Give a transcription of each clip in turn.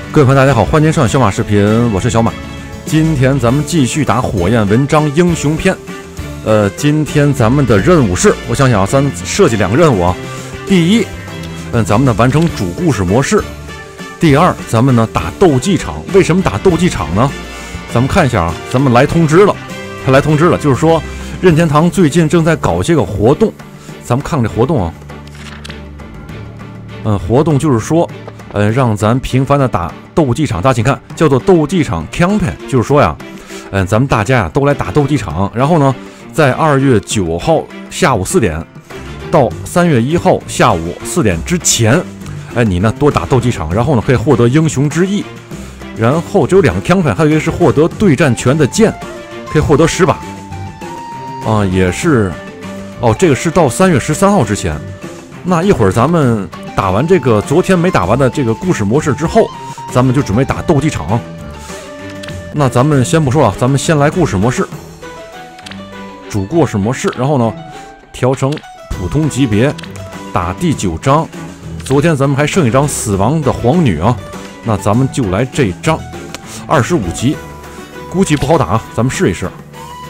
各位朋友，大家好，欢迎收看小马视频，我是小马。今天咱们继续打火焰文章英雄篇。今天咱们的任务是，我想想啊，咱设计2个任务啊。第一，咱们呢完成主故事模式。第二，咱们呢打斗技场。为什么打斗技场呢？咱们看一下啊，咱们来通知了，他来通知了，就是说任天堂最近正在搞些个活动。咱们看看这活动啊。活动就是说。让咱频繁的打斗技场，大家请看，叫做斗技场 campaign， 就是说呀，咱们大家呀都来打斗技场，然后呢，在2月9号下午4点到3月1号下午4点之前，你呢多打斗技场，然后呢可以获得英雄之翼，然后只有2个 campaign， 还有一个是获得对战权的剑，可以获得10把，也是，这个是到3月13号之前，那一会儿咱们。打完这个昨天没打完的这个故事模式之后，咱们就准备打斗技场。那咱们先不说啊，咱们先来故事模式，主故事模式，然后呢调成普通级别，打第9章。昨天咱们还剩一张死亡的皇女啊，那咱们就来这张25级，估计不好打啊，咱们试一试。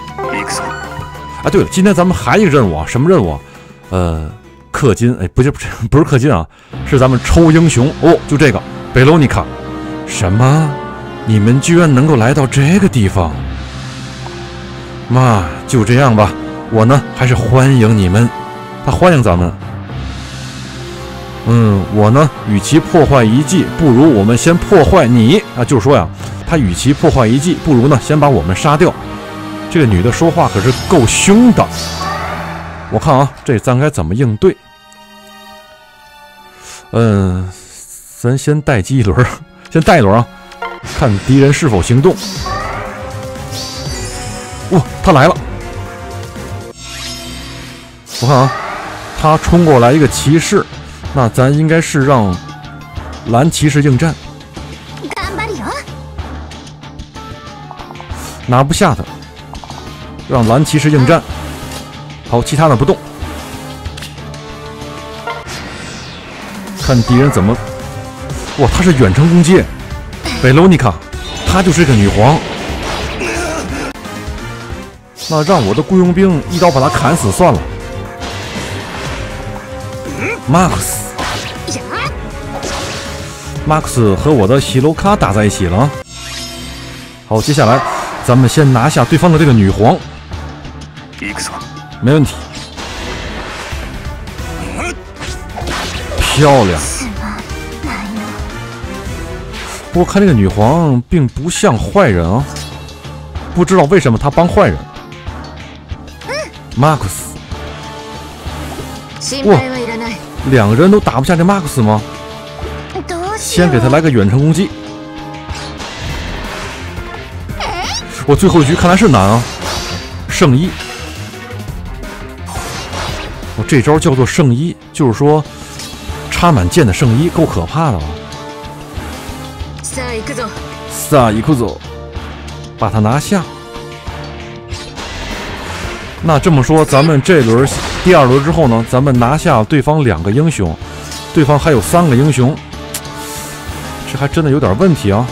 对了，今天咱们还有一个任务啊，什么任务啊？氪金，不是氪金啊，是咱们抽英雄哦，就这个贝罗妮卡。什么？你们居然能够来到这个地方？嘛，就这样吧，我呢还是欢迎你们。他欢迎咱们。我呢，与其破坏遗迹，不如我们先破坏你啊！就是说呀，他与其破坏遗迹，不如呢先把我们杀掉。这个女的说话可是够凶的。我看啊，这咱该怎么应对？咱先待机一轮，先待一轮啊，看敌人是否行动。哇，他来了！我看啊，他冲过来一个骑士，那咱应该是让蓝骑士应战，拿不下他，让蓝骑士应战。好，其他的不动，看敌人怎么。哇，他是远程攻击，贝罗妮卡，她就是个女皇。那让我的雇佣兵一刀把他砍死算了。马克斯和我的希罗卡打在一起了。好，接下来咱们先拿下对方的这个女皇。没问题，漂亮。不过看这个女皇并不像坏人啊，不知道为什么她帮坏人。马克斯，哇，2个人都打不下这马克斯吗？先给他来个远程攻击。我最后一局看来是难啊，圣衣。这招叫做圣衣，就是说插满剑的圣衣，够可怕的啊！萨伊库佐，把他拿下。那这么说，咱们这轮第2轮之后呢，咱们拿下对方2个英雄，对方还有3个英雄，这还真的有点问题啊！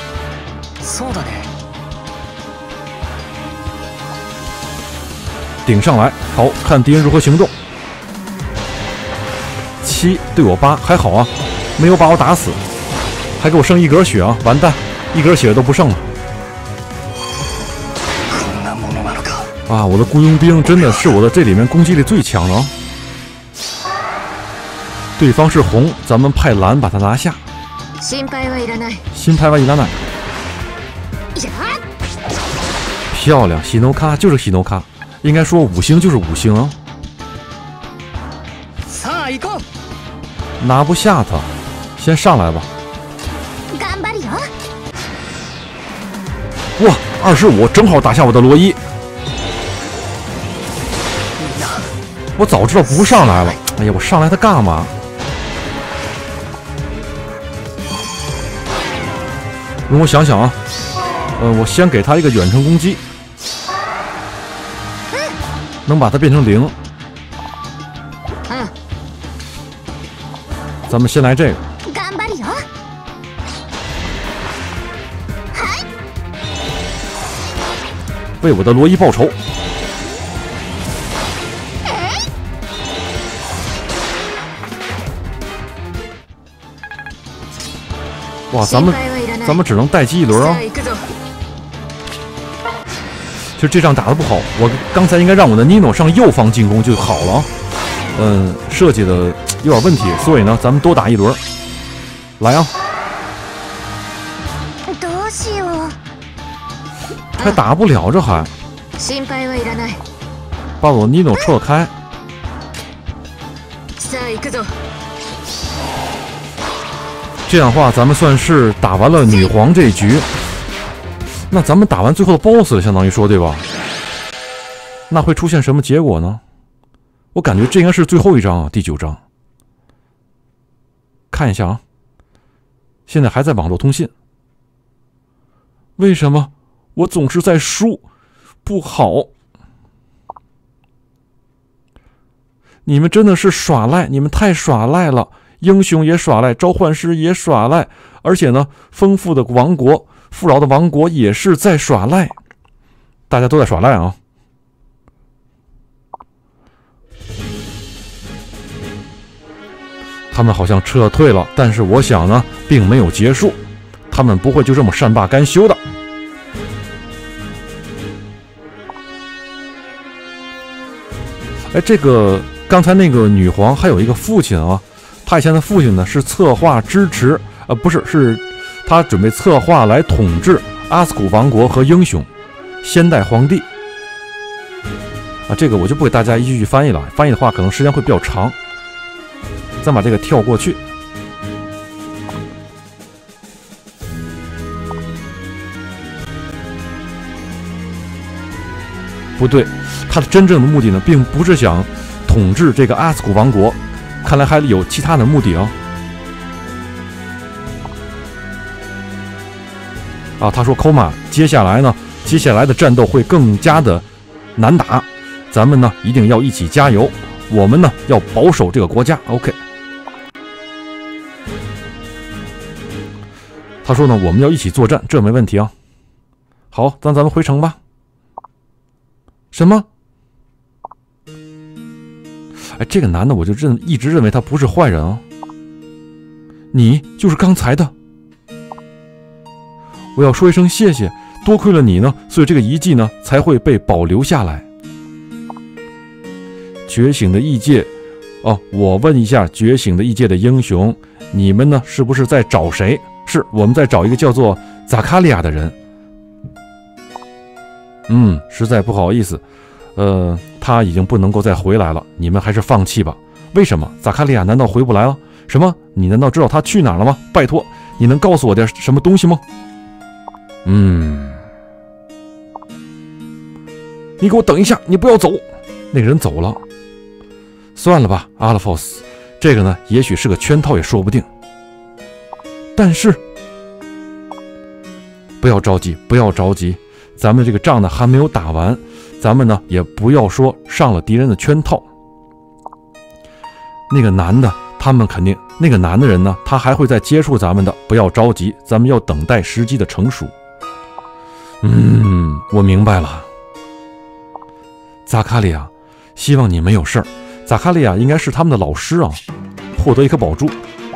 顶上来，好看敌人如何行动。7对我8，还好啊，没有把我打死，还给我剩1格血啊！完蛋，1格血都不剩了。啊，我的雇佣兵真的是我的这里面攻击力最强的啊！对方是红，咱们派蓝把他拿下。心配はいらない。漂亮，喜诺卡就是喜诺卡，应该说5星就是5星啊！拿不下他，先上来吧。哇，25正好打下我的罗伊。我早知道不上来了。哎呀，我上来他干嘛？容我想想啊，我先给他一个远程攻击，能把它变成0。咱们先来这个。 为我的罗伊报仇。哇，咱们只能待机一轮啊！其实这仗打得不好，我刚才应该让我的尼诺上右方进攻就好了。设计的有点问题，所以呢，咱们多打一轮。来啊！还打不了，这还把我尼诺撤开。这样的话，咱们算是打完了女皇这一局。那咱们打完最后的 BOSS 了，相当于说，对吧？那会出现什么结果呢？我感觉这应该是最后一章啊，第9章。看一下啊，现在还在网络通信。为什么我总是在输？不好！你们真的是耍赖，你们太耍赖了。英雄也耍赖，召唤师也耍赖，而且呢，丰富的王国、富饶的王国也是在耍赖，大家都在耍赖啊！他们好像撤退了，但是我想呢，并没有结束，他们不会就这么善罢甘休的。哎，这个刚才那个女皇还有一个父亲啊。他以前的父亲呢是策划支持，不是，是他准备策划来统治阿斯古王国和英雄先代皇帝啊。这个我就不给大家一句句翻译了，翻译的话可能时间会比较长。咱把这个跳过去。不对，他的真正的目的呢，并不是想统治这个阿斯古王国。看来还有其他的目的啊！他说 ，Koma， 接下来的战斗会更加的难打，咱们呢一定要一起加油，我们呢要保守这个国家。OK， 他说呢，我们要一起作战，这没问题啊。好，咱们回城吧。什么？哎，这个男的我就一直认为他不是坏人啊。你就是刚才的。我要说一声谢谢，多亏了你呢，所以这个遗迹呢才会被保留下来。觉醒的异界，哦，我问一下觉醒的异界的英雄，你们呢是不是在找谁？是，我们在找一个叫做扎卡利亚的人。实在不好意思。他已经不能够再回来了，你们还是放弃吧。为什么？扎卡利亚难道回不来了？什么？你难道知道他去哪儿了吗？拜托，你能告诉我点什么东西吗？你给我等一下，你不要走。那个人走了。算了吧，阿拉弗斯，这个呢，也许是个圈套也说不定。但是，不要着急，不要着急，咱们这个仗呢还没有打完。咱们呢也不要说上了敌人的圈套。那个男的，他们肯定，那个男的人呢，他还会再接触咱们的，不要着急，咱们要等待时机的成熟。我明白了。扎卡利亚，希望你没有事儿。扎卡利亚应该是他们的老师啊，获得一颗宝珠。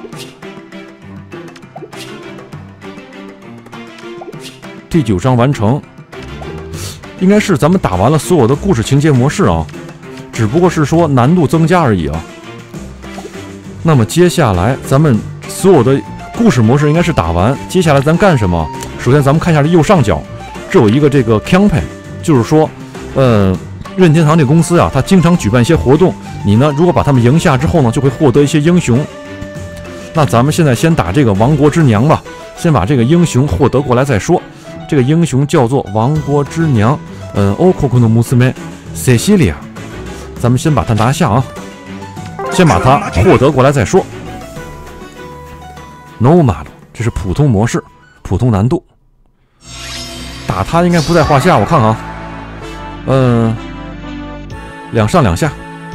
第9章完成。应该是咱们打完了所有的故事情节模式啊，只不过是说难度增加而已啊。那么接下来咱们所有的故事模式应该是打完，接下来咱干什么？首先咱们看一下这右上角，这有一个这个 campaign， 就是说，任天堂这公司啊，它经常举办一些活动，你呢如果把他们赢下之后呢，就会获得一些英雄。那咱们现在先打这个王国之娘吧，先把这个英雄获得过来再说。这个英雄叫做王国之娘，欧库库诺穆斯梅塞西利亚，咱们先把它拿下啊，先把它获得过来再说。Nomad， 这是普通模式，普通难度，打他应该不在话下，我看看啊，两上两下，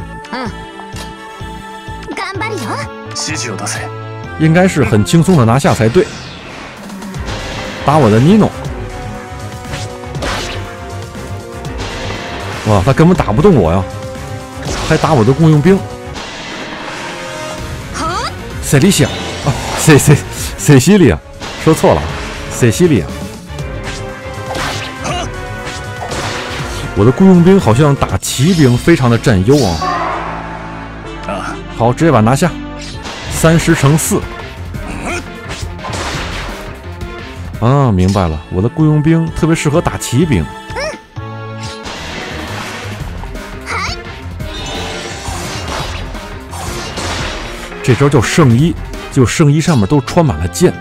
应该是很轻松的拿下才对。打我的尼诺。 哇，他根本打不动我呀，还打我的雇佣兵。塞利西亚啊，塞西利亚，说错了，塞西利亚。我的雇佣兵好像打骑兵非常的占优啊。好，直接把它拿下，30×4。啊，明白了，我的雇佣兵特别适合打骑兵。这招叫圣衣，就圣衣上面都穿满了剑。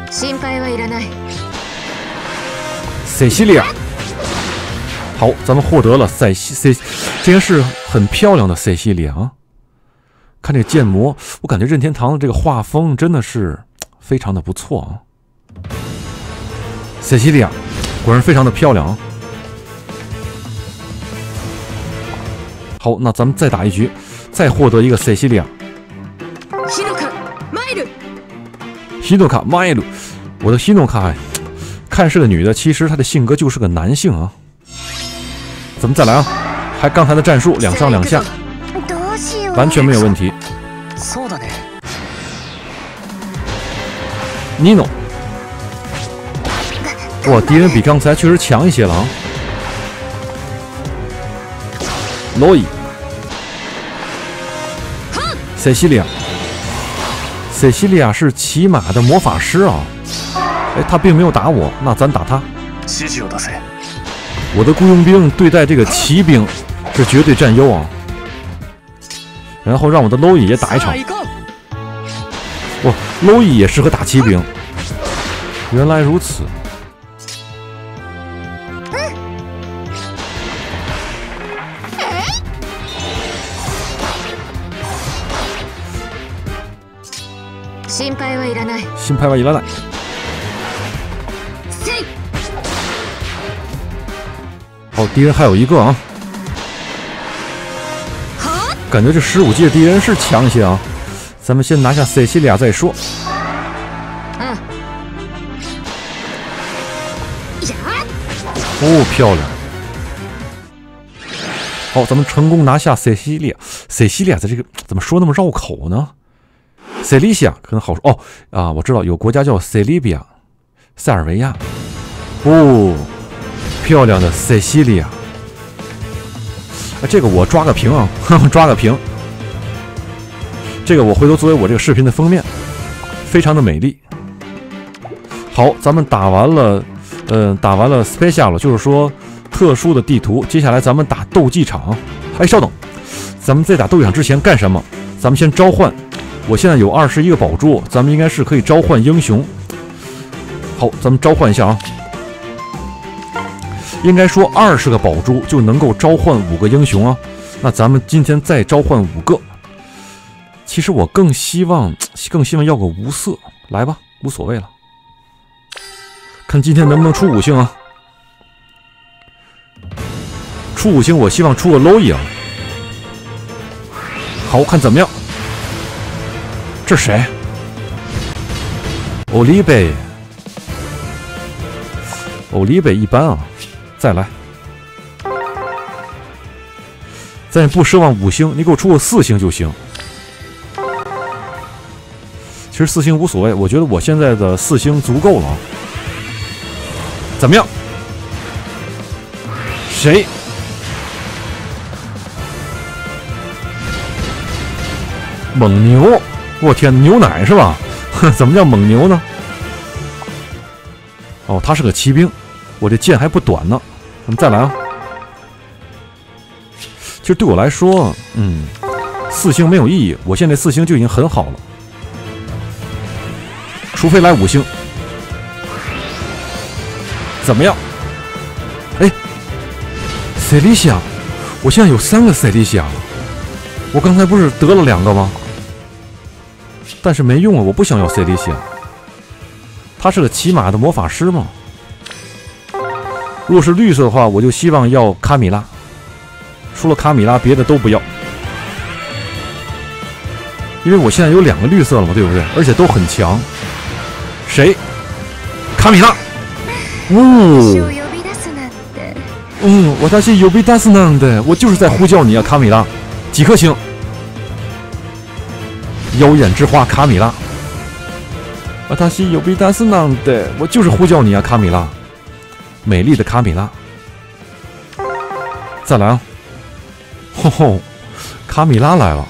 塞西利亚，好，咱们获得了这件是很漂亮的塞西利亚啊。看这剑魔，我感觉任天堂的这个画风真的是非常的不错啊。塞西利亚果然非常的漂亮啊。好，那咱们再打一局，再获得一个塞西利亚。希诺卡麦鲁，我的希诺卡看是个女的，其实她的性格就是个男性啊。咱们再来啊，还刚才的战术2上2下，完全没有问题。尼诺，哇，敌人比刚才确实强一些了啊。罗伊，塞西利亚。塞西利亚是骑马的魔法师啊！哎，他并没有打我，那咱打他。我的雇佣兵对待这个骑兵是绝对占优啊！然后让我的 Loy 也打一场。哇 ，Loy 也适合打骑兵。原来如此。心配はいらない。好，敌人还有一个啊，感觉这15级的敌人是强一些啊。咱们先拿下塞西利亚再说。哦，漂亮！好，咱们成功拿下塞西利亚。塞西利亚的这个怎么说那么绕口呢？塞利西亚可能好说哦啊，我知道有国家叫塞利比亚，塞尔维亚。哦，漂亮的塞西利亚。这个我抓个屏啊，抓个屏。这个我回头作为我这个视频的封面，非常的美丽。好，咱们打完了Special， 就是说特殊的地图。接下来咱们打斗技场。哎，稍等，咱们在打斗技场之前干什么？咱们先召唤。我现在有21个宝珠，咱们应该是可以召唤英雄。好，咱们召唤一下啊。应该说20个宝珠就能够召唤5个英雄啊。那咱们今天再召唤5个。其实我更希望要个无色，来吧，无所谓了。看今天能不能出5星啊？出5星，我希望出个 Loy 啊。好看怎么样？这是谁？欧利贝一般啊，再来。咱也不奢望5星，你给我出个4星就行。其实4星无所谓，我觉得我现在的4星足够了。怎么样？谁？蒙牛！我天，牛奶是吧？怎么叫蒙牛呢？哦，他是个骑兵，我这剑还不短呢。咱们再来啊！其实对我来说，4星没有意义，我现在4星就已经很好了。除非来5星，怎么样？哎，塞利西亚，我现在有3个塞利西亚了。我刚才不是得了2个吗？但是没用啊，我不想要塞利西亚。他是个骑马的魔法师嘛。如果是绿色的话，我就希望要卡米拉。除了卡米拉，别的都不要。因为我现在有2个绿色了嘛，对不对？而且都很强。谁？卡米拉。 我他是有比达斯nan的，我就是在呼叫你啊，卡米拉，几颗星？妖艳之花卡米拉，他是有比达斯nan的，我就是呼叫你啊，卡米拉，美丽的卡米拉。再来啊！吼吼，卡米拉来了，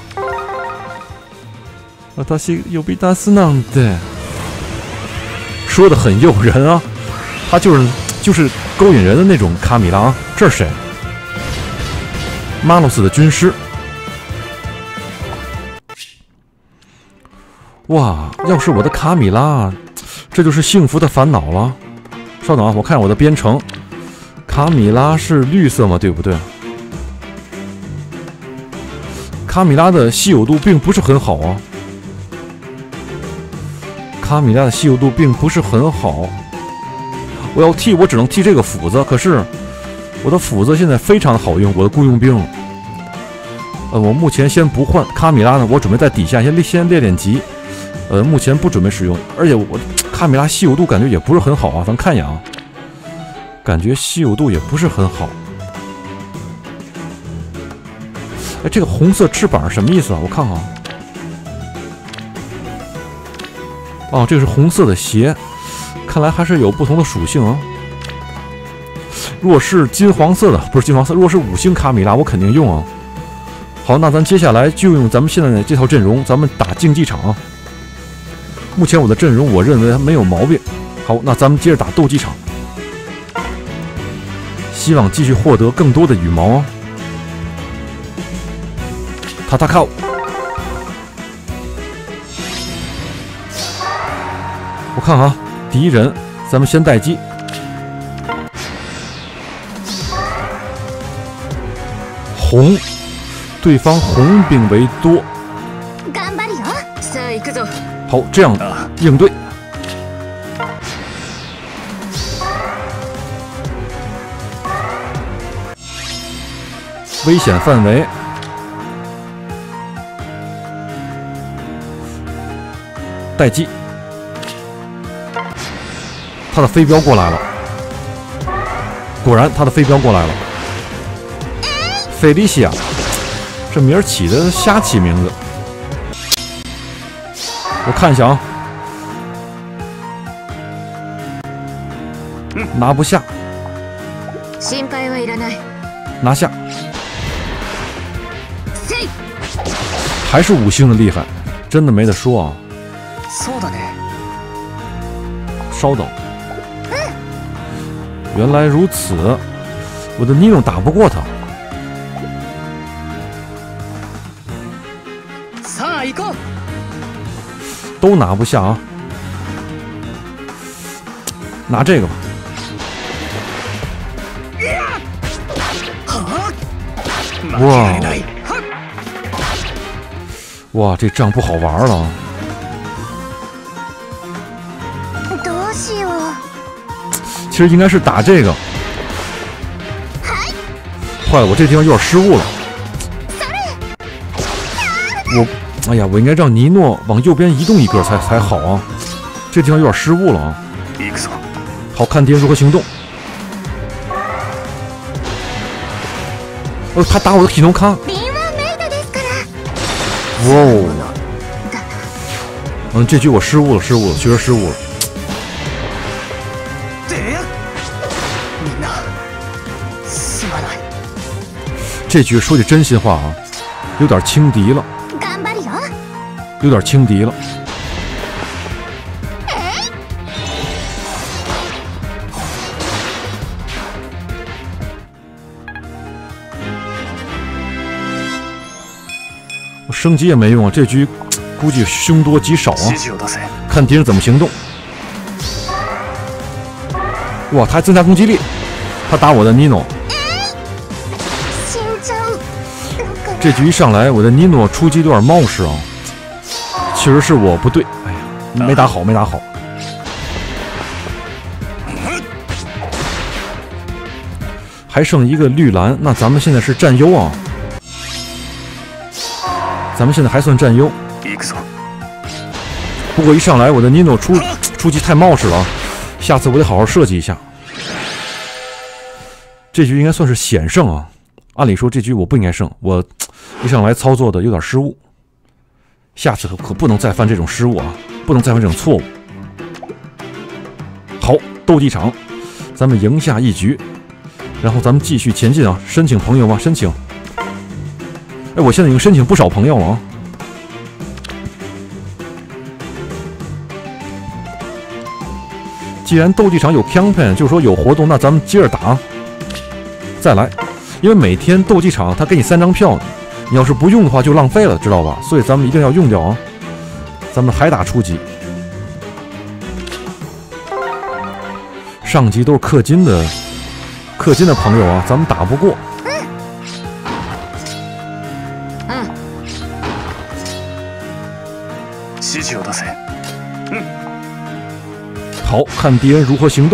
他是有比达斯nan的，说的很诱人啊，他就是勾引人的那种卡米拉啊。这是谁？马洛斯的军师。哇，要是我的卡米拉，这就是幸福的烦恼了。稍等啊，我看我的编程，卡米拉是绿色吗？对不对？卡米拉的稀有度并不是很好啊。卡米拉的稀有度并不是很好。我要替，我只能替这个斧子，可是我的斧子现在非常的好用，我的雇佣兵。我目前先不换卡米拉呢，我准备在底下先练练级。目前不准备使用，而且我卡米拉稀有度感觉也不是很好啊，咱看一眼啊，感觉稀有度也不是很好。哎，这个红色翅膀什么意思啊？我看看啊。哦，这个是红色的鞋，看来还是有不同的属性啊。若是金黄色的，不是金黄色，若是5星卡米拉，我肯定用啊。好，那咱接下来就用咱们现在的这套阵容，咱们打竞技场啊。目前我的阵容，我认为没有毛病。好，那咱们接着打斗技场，希望继续获得更多的羽毛啊！塔塔靠，我看啊，敌人，咱们先待机。红，对方红兵为多。好，这样应对。危险范围。待机。他的飞镖过来了。果然，他的飞镖过来了。菲利西亚，这名儿起的瞎起名字。我看一下啊，拿不下，拿下，还是5星的厉害，真的没得说啊。稍等，原来如此，我的尼诺打不过他。都拿不下啊！拿这个吧。哇！哇，这仗不好玩了。其实应该是打这个。坏了，我这地方有点失误了。哎呀，我应该让尼诺往右边移动一格才好啊！这地方有点失误了啊！好，看敌人如何行动。他打我的体能卡。哇哦！这局我失误了，确实失误了。这局说句真心话啊，有点轻敌了。有点轻敌了。我升级也没用啊，这局估计凶多吉少啊。看敌人怎么行动。哇，他还增加攻击力，他打我的尼诺。这局一上来，我的尼诺出击有点冒失啊。确实是我不对，哎呀，没打好。还剩一个绿蓝，那咱们现在是占优啊。咱们现在还算占优。不过一上来我的尼诺出击太冒失了，下次我得好好设计一下。 这局应该算是险胜啊。按理说这局我不应该胜，我一上来操作的有点失误，下次可不能再犯这种失误啊，不能再犯这种错误。好，斗技场，咱们赢下一局，然后咱们继续前进啊！申请朋友吗？申请。哎，我现在已经申请不少朋友了啊。既然斗技场有 campaign， 就是说有活动，那咱们接着打，再来。因为每天斗技场他给你3张票，你要是不用的话就浪费了，知道吧？所以咱们一定要用掉啊！咱们还打初级，上级都是氪金的朋友啊，咱们打不过。好，看敌人如何行动。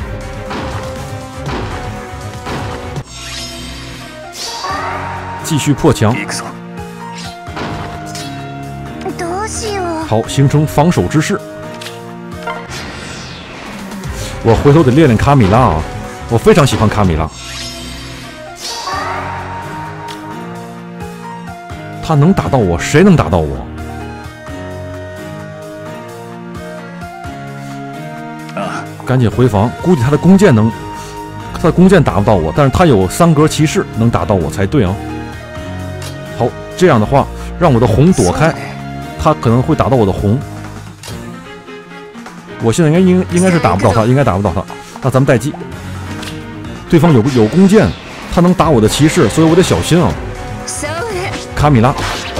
继续破墙。好，形成防守之势。我回头得练练卡米拉啊，我非常喜欢卡米拉。他能打到我，谁能打到我？赶紧回防，估计他的弓箭打不到我，但是他有3格骑士能打到我才对啊。好，这样的话让我的红躲开，他可能会打到我的红。我现在应该是打不到他，应该打不到他。那咱们待机。对方有弓箭，他能打我的骑士，所以我得小心啊。卡米拉，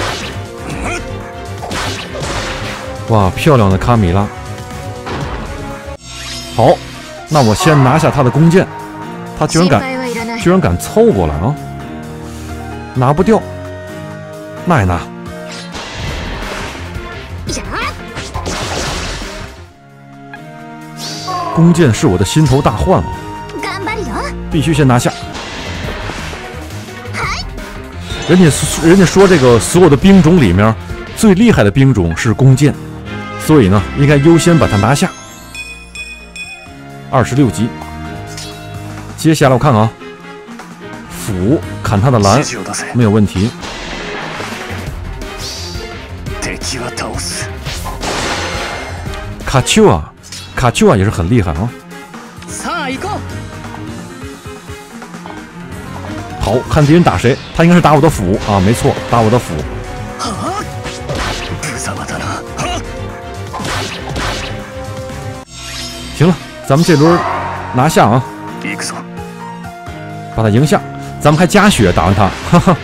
哇，漂亮的卡米拉。好，那我先拿下他的弓箭，他居然敢凑过来啊！拿不掉，那也拿。弓箭是我的心头大患啊，必须先拿下。人家说这个所有的兵种里面最厉害的兵种是弓箭，所以呢，应该优先把它拿下。26级，接下来我看看啊，斧砍他的蓝没有问题。卡丘啊也是很厉害啊。好，看敌人打谁，他应该是打我的斧啊，没错，打我的斧。行了，咱们这轮拿下啊，把他赢下，咱们还加血打完他，哈哈。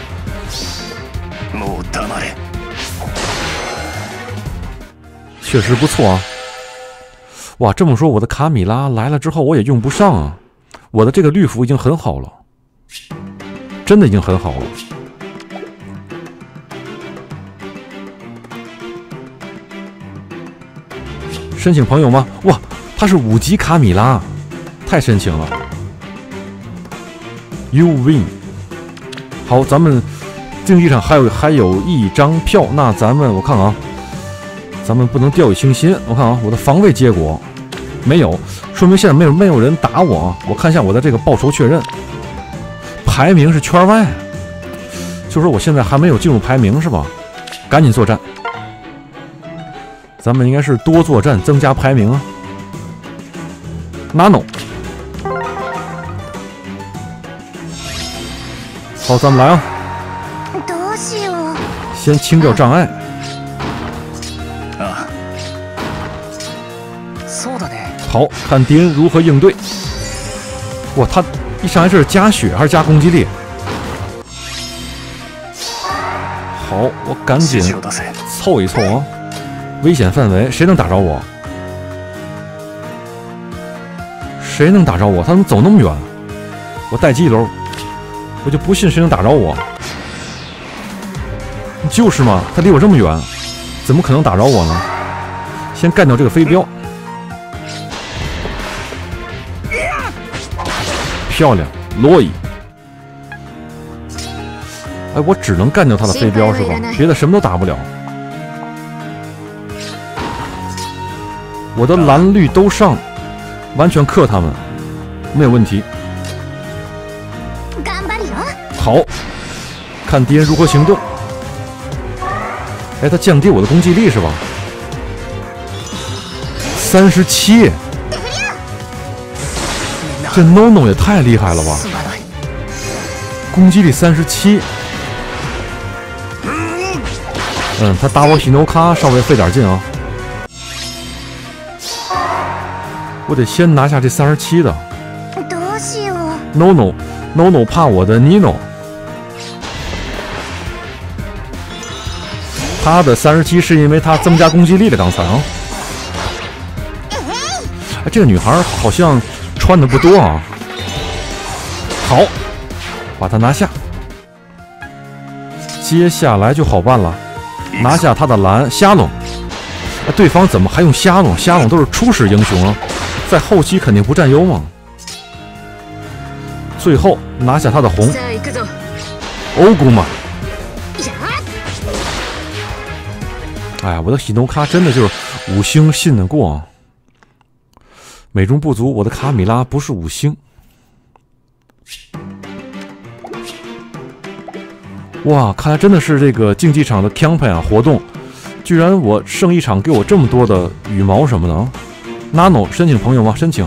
确实不错啊。哇，这么说我的卡米拉来了之后我也用不上啊，我的这个绿斧已经很好了。真的已经很好了。申请朋友吗？哇，他是5级卡米拉，太深情了。You win。好，咱们竞技场还有1张票，那咱们我看啊，咱们不能掉以轻心。我看啊，我的防卫结果没有，说明现在没有人打我啊。我看一下我的这个报仇确认。排名是圈外，就说我现在还没有进入排名是吧？赶紧作战，咱们应该是多作战增加排名啊。Nano， 好，咱们来啊！先清掉障碍。好，看敌人如何应对。哇，他一上来这是加血还是加攻击力？好，我赶紧凑一凑啊！危险范围，谁能打着我？谁能打着我？他怎么走那么远？我待机一楼，我就不信谁能打着我。就是嘛，他离我这么远，怎么可能打着我呢？先干掉这个飞镖。漂亮，洛伊。哎，我只能干掉他的飞镖是吧？别的什么都打不了。我的蓝绿都上，完全克他们，没有问题。 好，看敌人如何行动。哎，他降低我的攻击力是吧？37，这 NONO 也太厉害了吧！攻击力37。他打我喜诺卡稍微费点劲啊。我得先拿下这37的。NONO 怕我的 Nino。他的37是因为他增加攻击力的，刚才啊。哎，这个女孩好像穿的不多啊。好，把她拿下。接下来就好办了，拿下他的蓝虾龙。哎，对方怎么还用虾龙？虾龙都是初始英雄啊，在后期肯定不占优嘛。最后拿下他的红欧古玛。哎呀，我的喜诺卡真的就是5星信得过啊。美中不足，我的卡米拉不是5星。哇，看来真的是这个竞技场的 campaign 啊活动，居然我胜一场给我这么多的羽毛什么的啊 ！Nano 申请朋友吗？申请。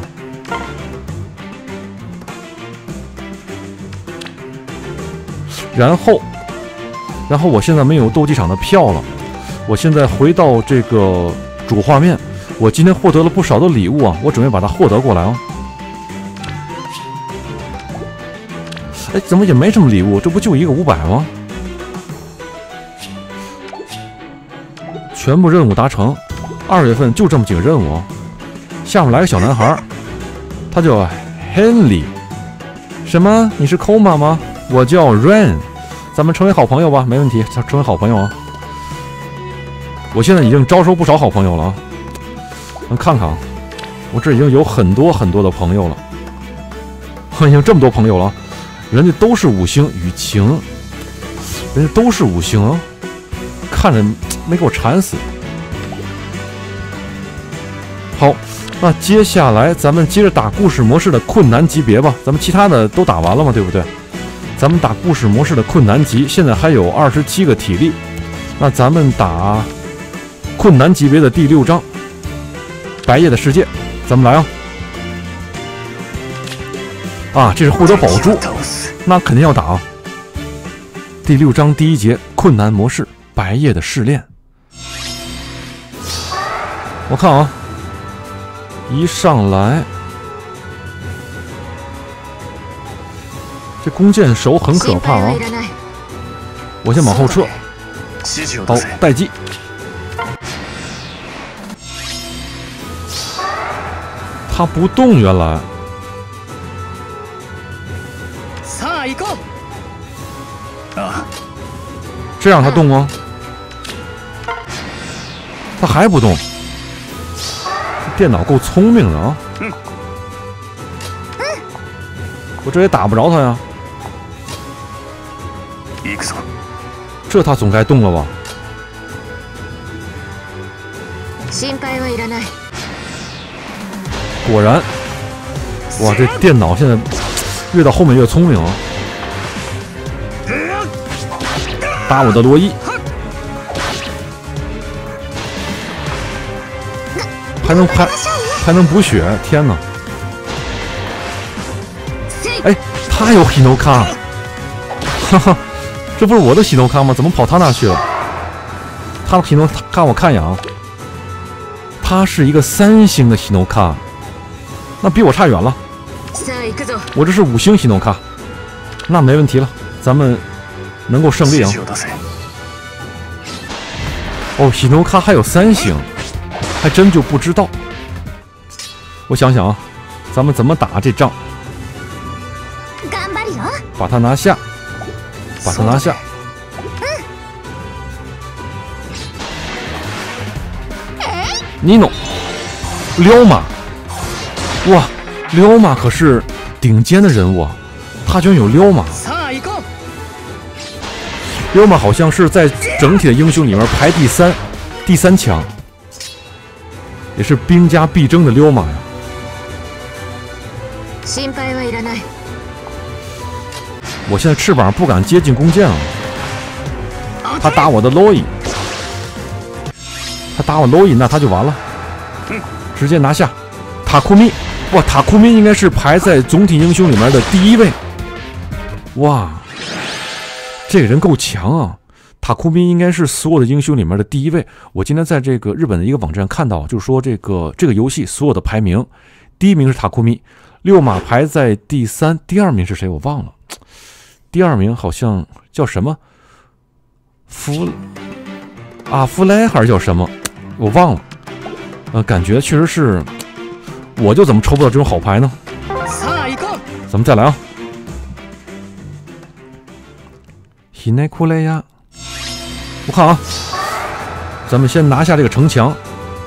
然后我现在没有斗技场的票了。我现在回到这个主画面，我今天获得了不少的礼物啊，我准备把它获得过来哦。哎，怎么也没什么礼物？这不就一个500吗？全部任务达成，2月份就这么几个任务。下面来个小男孩，他叫 Henry。什么？你是 Koma 吗？我叫 Ren， 咱们成为好朋友吧，没问题，成为好朋友啊。我现在已经招收不少好朋友了啊！咱看看，我这已经有很多的朋友了，已经这么多朋友了，人家都是5星雨晴，人家都是5星啊，看着没给我馋死。好，那接下来咱们接着打故事模式的困难级别吧，咱们其他的都打完了嘛，对不对？咱们打故事模式的困难级，现在还有27个体力，那咱们打困难级别的第6章白夜的世界，咱们来啊！这是获得宝珠，那肯定要打。第6章第1节困难模式白夜的试炼。我看啊，一上来这弓箭手很可怕啊！我先往后撤。好，待机。他不动，原来。这样他动吗？他还不动。电脑够聪明的啊！我这也打不着他呀。这他总该动了吧？果然，哇，这电脑现在越到后面越聪明啊！打我的罗伊，还能补血，天哪！哎，他有喜诺卡，哈哈，这不是我的喜诺卡吗？怎么跑他那去了？他的喜诺卡我看一眼啊，他是一个3星的喜诺卡。那比我差远了，我这是5星喜诺卡，那没问题了，咱们能够胜利啊！哦，喜诺卡还有3星，还真就不知道。我想想啊，咱们怎么打这仗？把他拿下，把他拿下。尼诺，撩马。哇，撩马可是顶尖的人物啊！他居然有撩马。撩马好像是在整体的英雄里面排第三强，也是兵家必争的撩马呀。 我现在翅膀不敢接近弓箭啊。他打我的 Loi， 他打我 Loi， 那他就完了，直接拿下塔库米。哇，塔库米应该是排在总体英雄里面的第1位。哇，这个人够强啊！塔库米应该是所有的英雄里面的第1位。我今天在这个日本的一个网站看到，就是说这个游戏所有的排名，第1名是塔库米，六马排在第3，第2名是谁我忘了，第2名好像叫什么阿弗莱还是叫什么，我忘了。感觉确实是，我就怎么抽不到这种好牌呢？咱们再来啊！希奈库雷亚，我看啊，咱们先拿下这个城墙。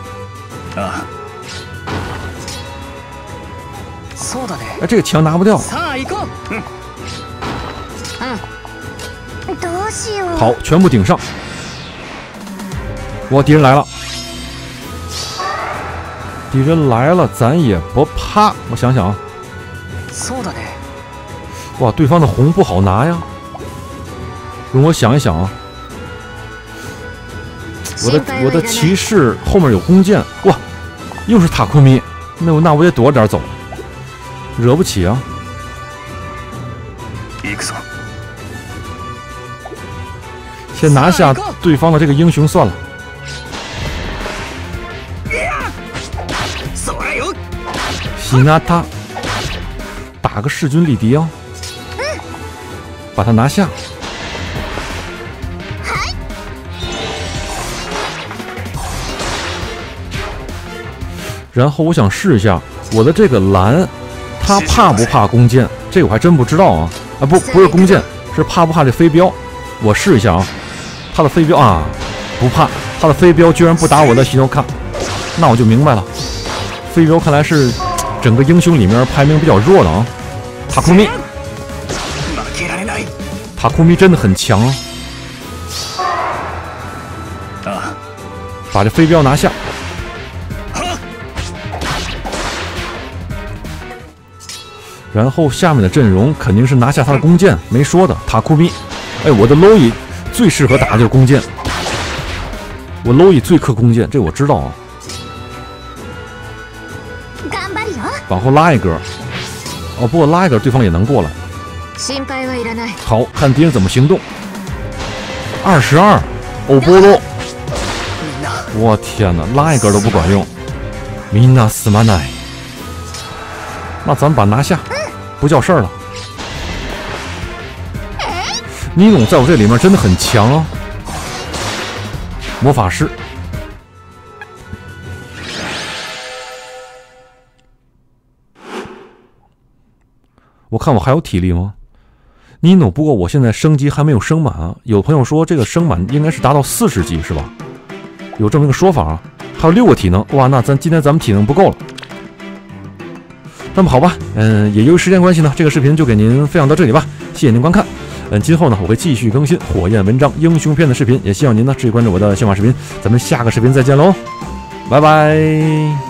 哎，这个墙拿不掉。好，全部顶上。哇，敌人来了！敌人来了，咱也不怕。我想想啊，哇，对方的红不好拿呀。容我想一想啊，我的骑士后面有弓箭，哇，又是塔库米，那我得躲着点走，惹不起啊。先拿下对方的这个英雄算了。希纳塔打个势均力敌啊，把他拿下。然后我想试一下我的这个蓝，他怕不怕弓箭？这个我还真不知道啊！不是弓箭，是怕不怕这飞镖？我试一下啊，他的飞镖啊不怕，他的飞镖居然不打我的西诺卡，那我就明白了，飞镖看来是整个英雄里面排名比较弱的啊。塔库米，塔库米真的很强啊！把这飞镖拿下。然后下面的阵容肯定是拿下他的弓箭，没说的。塔库米，哎，我的 Loi 最适合打的就是弓箭，我 Loi 最克弓箭，这我知道啊。往后拉一格，不过拉一格对方也能过来。好，看敌人怎么行动。22，欧波罗，我天哪，拉一格都不管用。米娜斯马奈，那咱们把拿下。不叫事儿了。尼农在我这里面真的很强啊！魔法师，我看我还有体力吗？尼农，不过我现在升级还没有升满啊。有朋友说这个升满应该是达到40级是吧？有这么一个说法啊。还有6个体能，哇，那今天咱们体能不够了。那么好吧，也由于时间关系呢，这个视频就给您分享到这里吧，谢谢您观看。今后呢我会继续更新火焰文章英雄篇的视频，也希望您呢持续关注我的新马视频，咱们下个视频再见喽，拜拜。